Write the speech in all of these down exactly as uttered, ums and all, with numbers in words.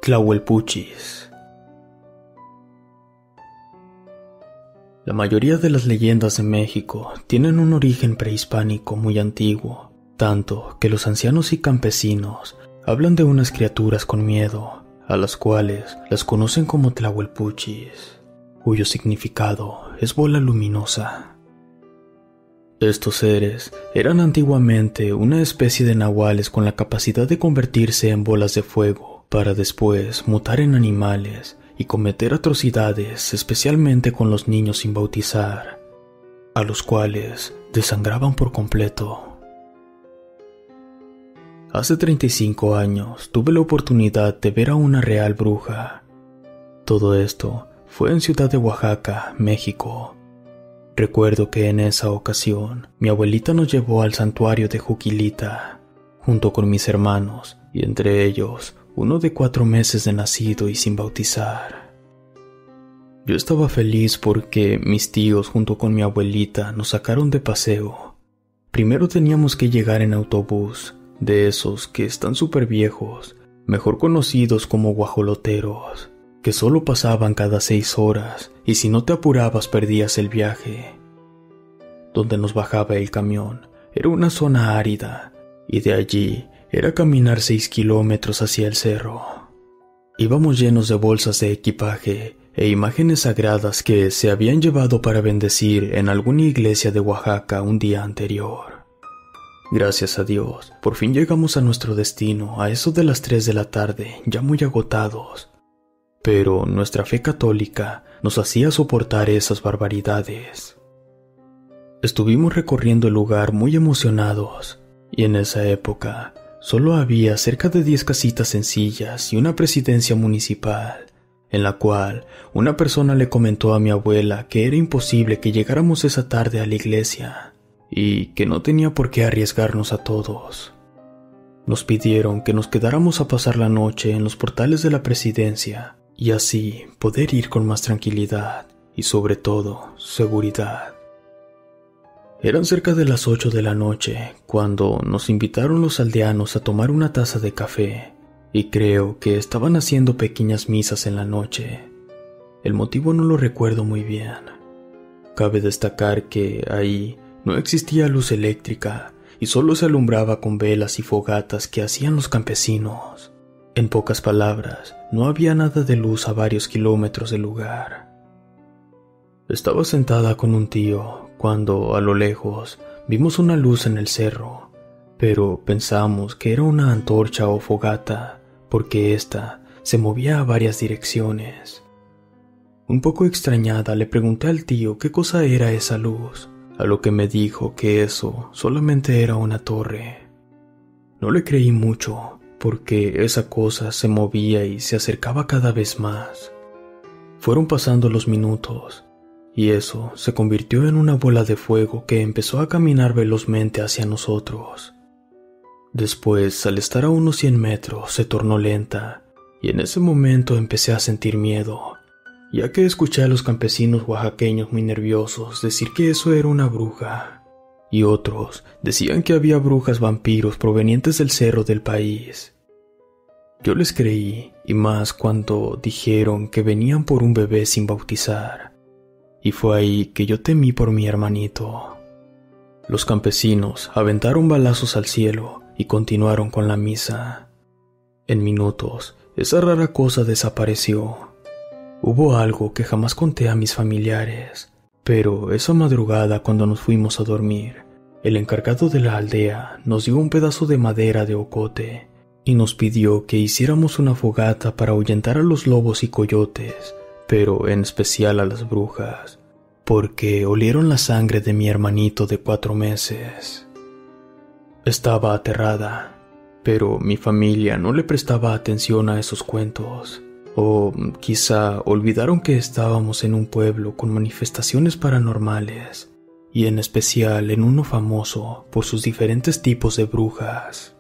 Tlahuelpuchis. La mayoría de las leyendas de México tienen un origen prehispánico muy antiguo, tanto que los ancianos y campesinos hablan de unas criaturas con miedo, a las cuales las conocen como Tlahuelpuchis, cuyo significado es bola luminosa. Estos seres eran antiguamente una especie de nahuales con la capacidad de convertirse en bolas de fuego para después mutar en animales y cometer atrocidades, especialmente con los niños sin bautizar, a los cuales desangraban por completo. Hace treinta y cinco años tuve la oportunidad de ver a una real bruja. Todo esto fue en Ciudad de Oaxaca, México. Recuerdo que en esa ocasión mi abuelita nos llevó al santuario de Juquilita, junto con mis hermanos, y entre ellos uno de cuatro meses de nacido y sin bautizar. Yo estaba feliz porque mis tíos junto con mi abuelita nos sacaron de paseo. Primero teníamos que llegar en autobús, de esos que están súper viejos, mejor conocidos como guajoloteros, que solo pasaban cada seis horas y si no te apurabas perdías el viaje. Donde nos bajaba el camión era una zona árida y de allí era caminar seis kilómetros hacia el cerro. Íbamos llenos de bolsas de equipaje e imágenes sagradas que se habían llevado para bendecir en alguna iglesia de Oaxaca un día anterior. Gracias a Dios, por fin llegamos a nuestro destino a eso de las tres de la tarde, ya muy agotados. Pero nuestra fe católica nos hacía soportar esas barbaridades. Estuvimos recorriendo el lugar muy emocionados, y en esa época solo había cerca de diez casitas sencillas y una presidencia municipal, en la cual una persona le comentó a mi abuela que era imposible que llegáramos esa tarde a la iglesia, y que no tenía por qué arriesgarnos a todos. Nos pidieron que nos quedáramos a pasar la noche en los portales de la presidencia, y así poder ir con más tranquilidad y sobre todo seguridad. Eran cerca de las ocho de la noche cuando nos invitaron los aldeanos a tomar una taza de café y creo que estaban haciendo pequeñas misas en la noche. El motivo no lo recuerdo muy bien. Cabe destacar que ahí no existía luz eléctrica y solo se alumbraba con velas y fogatas que hacían los campesinos. En pocas palabras, no había nada de luz a varios kilómetros del lugar. Estaba sentada con un tío cuando, a lo lejos, vimos una luz en el cerro, pero pensamos que era una antorcha o fogata, porque ésta se movía a varias direcciones. Un poco extrañada le pregunté al tío qué cosa era esa luz, a lo que me dijo que eso solamente era una torre. No le creí mucho, porque esa cosa se movía y se acercaba cada vez más. Fueron pasando los minutos, y eso se convirtió en una bola de fuego que empezó a caminar velozmente hacia nosotros. Después, al estar a unos cien metros, se tornó lenta, y en ese momento empecé a sentir miedo, ya que escuché a los campesinos oaxaqueños muy nerviosos decir que eso era una bruja, y otros decían que había brujas vampiros provenientes del cerro del país. Yo les creí, y más cuando dijeron que venían por un bebé sin bautizar. Y fue ahí que yo temí por mi hermanito. Los campesinos aventaron balazos al cielo y continuaron con la misa. En minutos, esa rara cosa desapareció. Hubo algo que jamás conté a mis familiares, pero esa madrugada cuando nos fuimos a dormir, el encargado de la aldea nos dio un pedazo de madera de ocote y nos pidió que hiciéramos una fogata para ahuyentar a los lobos y coyotes, pero en especial a las brujas, porque olieron la sangre de mi hermanito de cuatro meses. Estaba aterrada, pero mi familia no le prestaba atención a esos cuentos, o quizá olvidaron que estábamos en un pueblo con manifestaciones paranormales, y en especial en uno famoso por sus diferentes tipos de brujas.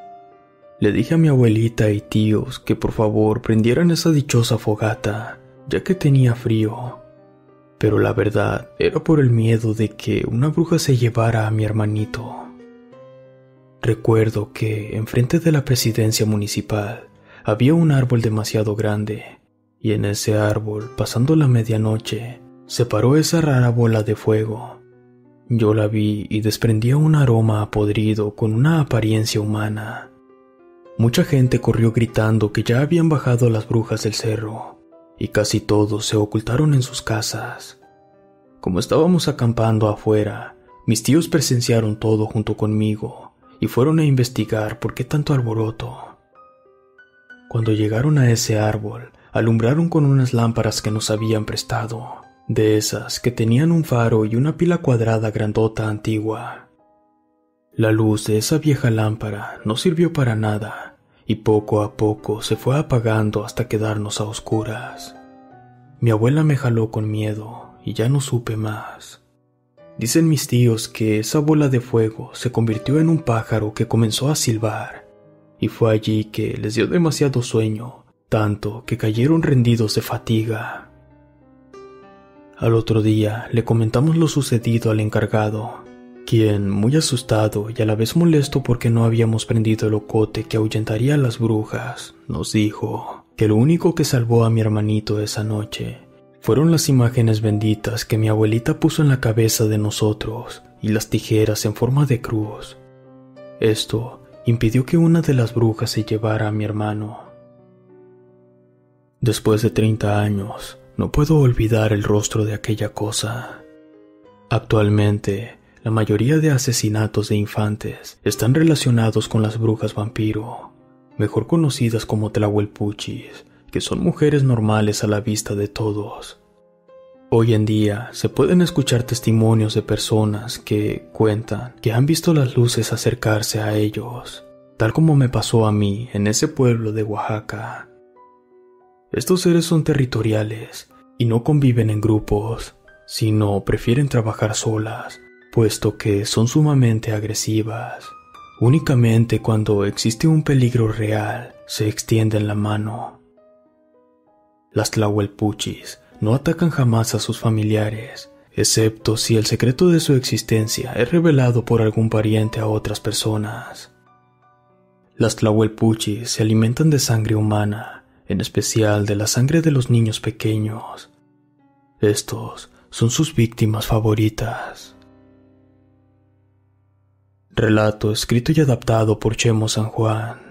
Le dije a mi abuelita y tíos que por favor prendieran esa dichosa fogata, ya que tenía frío, pero la verdad era por el miedo de que una bruja se llevara a mi hermanito. Recuerdo que enfrente de la presidencia municipal había un árbol demasiado grande, y en ese árbol, pasando la medianoche, se paró esa rara bola de fuego. Yo la vi y desprendía un aroma a podrido con una apariencia humana. Mucha gente corrió gritando que ya habían bajado las brujas del cerro, y casi todos se ocultaron en sus casas. Como estábamos acampando afuera, mis tíos presenciaron todo junto conmigo y fueron a investigar por qué tanto alboroto. Cuando llegaron a ese árbol, alumbraron con unas lámparas que nos habían prestado, de esas que tenían un faro y una pila cuadrada grandota antigua. La luz de esa vieja lámpara no sirvió para nada, y poco a poco se fue apagando hasta quedarnos a oscuras. Mi abuela me jaló con miedo y ya no supe más. Dicen mis tíos que esa bola de fuego se convirtió en un pájaro que comenzó a silbar, y fue allí que les dio demasiado sueño, tanto que cayeron rendidos de fatiga. Al otro día le comentamos lo sucedido al encargado, quien, muy asustado y a la vez molesto porque no habíamos prendido el ocote que ahuyentaría a las brujas, nos dijo que lo único que salvó a mi hermanito esa noche fueron las imágenes benditas que mi abuelita puso en la cabeza de nosotros y las tijeras en forma de cruz. Esto impidió que una de las brujas se llevara a mi hermano. Después de treinta años, no puedo olvidar el rostro de aquella cosa. Actualmente, la mayoría de asesinatos de infantes están relacionados con las brujas vampiro, mejor conocidas como tlahuelpuchis, que son mujeres normales a la vista de todos. Hoy en día se pueden escuchar testimonios de personas que cuentan que han visto las luces acercarse a ellos, tal como me pasó a mí en ese pueblo de Oaxaca. Estos seres son territoriales y no conviven en grupos, sino prefieren trabajar solas, puesto que son sumamente agresivas. Únicamente cuando existe un peligro real se extienden la mano. Las tlahuelpuchis no atacan jamás a sus familiares, excepto si el secreto de su existencia es revelado por algún pariente a otras personas. Las tlahuelpuchis se alimentan de sangre humana, en especial de la sangre de los niños pequeños. Estos son sus víctimas favoritas. Relato escrito y adaptado por Chemo San Juan.